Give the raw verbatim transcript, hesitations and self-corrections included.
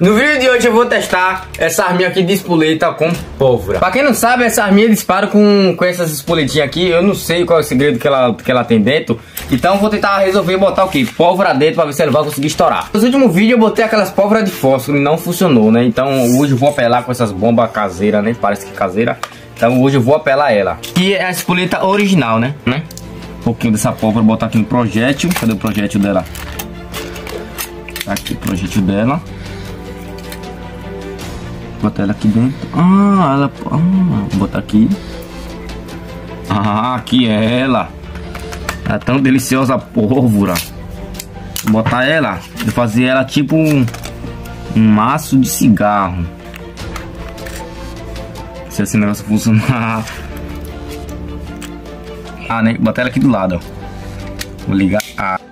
No vídeo de hoje eu vou testar essa arminha aqui de espoleta com pólvora. Pra quem não sabe, essa arminha dispara com, com essas espoletinhas aqui. Eu não sei qual é o segredo que ela, que ela tem dentro. Então eu vou tentar resolver botar o que? Pólvora dentro pra ver se ele vai conseguir estourar. No último vídeo eu botei aquelas pólvoras de fósforo e não funcionou, né? Então hoje eu vou apelar com essas bombas caseiras, né? Parece que caseira. Então hoje eu vou apelar ela. E é a espoleta original, né? né? Um pouquinho dessa pólvora, botar aqui no projétil. Cadê o projétil dela? Tá aqui o projétil dela. Botar ela aqui dentro. Ah, ela. Ah, vou botar aqui. Ah, aqui é ela. É tão deliciosa a pólvora. Vou botar ela. Vou fazer ela tipo um, um maço de cigarro. Se esse negócio funcionar. Ah, né? Botar ela aqui do lado, ó. Vou ligar. Ah.